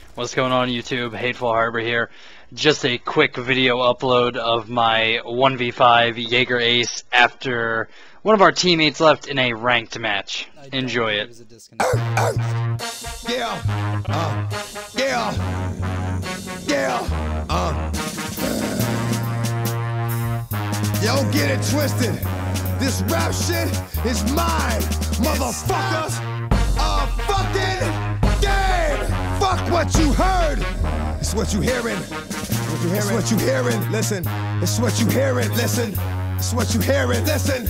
What's going on YouTube? Hateful Harbor here. Just a quick video upload of my 1v5 Jaeger ace after one of our teammates left in a ranked match. Enjoy it. Yo, get it twisted. This rap shit is mine, motherfuckers. Fucking game. Fuck what you heard. It's what you hearing. It's what you hearing. Listen. It's what you hearing. Listen. It's what you hearing. Listen.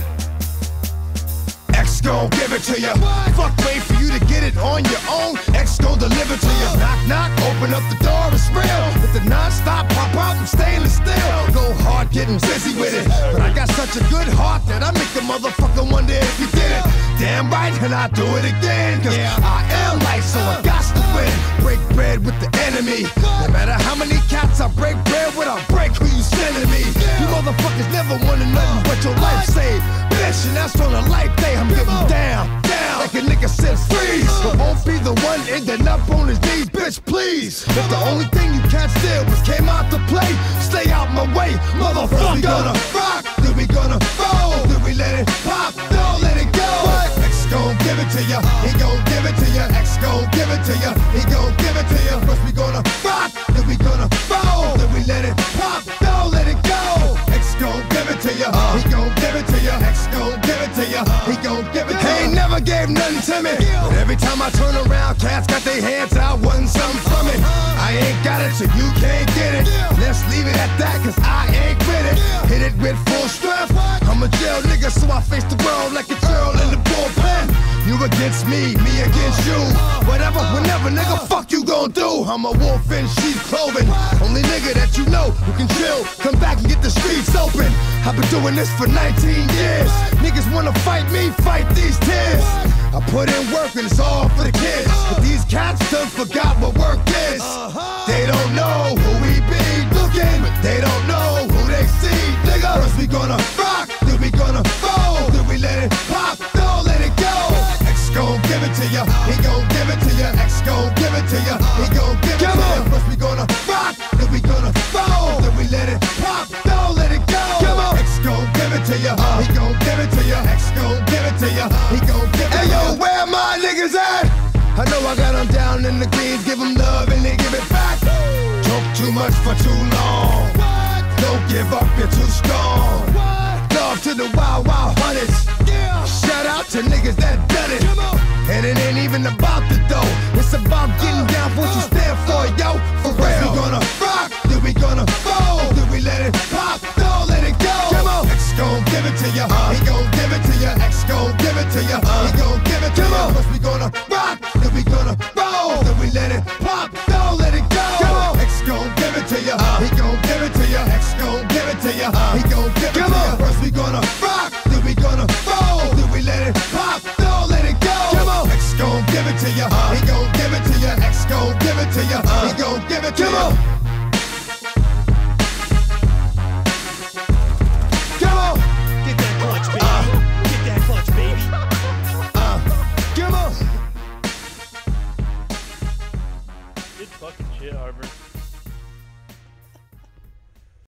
X gon' give it to you. Fuck, wait for you to get it on your own. X gon' deliver to you. Knock, knock, open up the door, it's real. With the non-stop pop out from stainless steel. Go hard, getting busy with it. But I got such a good heart that I make the motherfucker wonder if you did it. Damn right, and I do it again. Cause I am light, so I got to win. Break bread with the enemy. No matter how many cats I break bread with, I'll break who you sending me. You motherfuckers never wanted nothing but your life saved. Bitch, and that's on a life day. I'm getting down, like a nigga said freeze. But won't be the one ending up on his knees, bitch, please. If the only thing you can't steal was came out to play, stay out my way, motherfucker. We gonna rock, then we gonna roll, then we let it pop, don't let it go. X gon' give it to ya, he gon' give it to ya. X gon' give it to ya, he gon' give it to ya. First we gonna rock, then we gonna roll, then we let it pop, don't let it go. X gon' give it to ya, he gon' give it to ya. X gon' give it to ya, he gon' give it to ya. He ain't never gave nothing to me, but every time I turn around, cats got their hands out, wanting something from it. I ain't got it, so you can't get it. Let's leave it at that, cause I ain't with it. Hit it with full strength. I'm a jail nigga, so I face the world like a girl in the bullpen. You against me, me against you. Whatever, whenever, nigga, fuck you gon' do. I'm a wolf in sheep's clothing. Only nigga that you know who can chill. Come back and get the streets open. I've been doing this for 19 years. Niggas wanna fight me, fight these tears. I put in work and it's all for the kids. But these cats done forgot what work is. They don't know who we be looking, but they don't know who they see. Nigga, first we gonna rock, then we gonna roll, then we let it pop, don't let it go. X gon' give it to ya, he gon' give it to ya. X gon' give it to ya, he gon' give it to ya. First we gonna rock, then we gonna roll, then we let it pop, don't let it go. X gon' give it to ya, he gon' give it to ya. X gon' give it to ya, he gon' give it to ya. Hey yo, where my niggas at? I know I got them down in the greens, give them love and they give it back. Talk too much for too long. Don't give up, you're too strong. Love to the wild, wild hunters. Shout out to niggas that done it. And it ain't even about the dough. It's about getting down for what you stand for, yo. For real. We gonna rock, then we gonna roll, then we let it pop, don't let it go. X gon' give it to ya, he gon' give it to ya. X gon' give it to ya, he gon' give it to ya. First we gonna rock, then we gonna roll, then we let it pop, don't let it go. X gon' give it to ya, he gon' give it to ya. X gon' give it to ya, he gon' give it to ya. First we gonna rock, then we gonna roll, then we let it pop, don't let it go. X gon' give it to ya, he gon' give it to ya. X gon' give it to ya, he gon' give it to ya.